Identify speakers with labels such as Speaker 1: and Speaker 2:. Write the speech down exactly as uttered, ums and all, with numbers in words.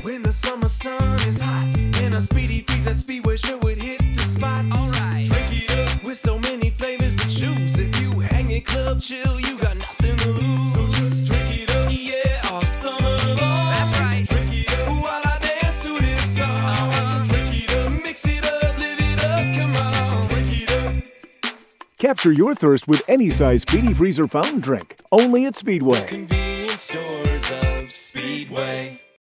Speaker 1: When the summer sun is hot and a Speedy Freeze at Speedway sure would hit the spot.
Speaker 2: Alright.
Speaker 1: Drink it up with so many flavors to choose. If you hang at Club Chill, you got nothing to lose. So just drink it up, yeah, all summer long.
Speaker 2: That's right.
Speaker 1: Drink it up while I dance to this song.
Speaker 2: Uh-huh.
Speaker 1: Drink it up, mix it up, live it up, come on. Drink it up.
Speaker 3: Capture your thirst with any size Speedy Freeze or fountain drink. Only at Speedway.
Speaker 1: Convenience stores of Speedway.